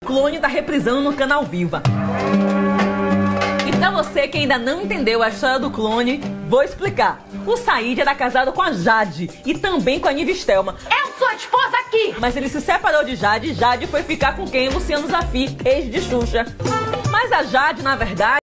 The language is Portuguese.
Clone tá reprisando no canal Viva. E pra você que ainda não entendeu a história do Clone, vou explicar. O Said era casado com a Jade e também com a Nivistelma. Eu sou a esposa aqui! Mas ele se separou de Jade e Jade foi ficar com quem? Luciano Zafir, ex de Xuxa. Mas a Jade, na verdade...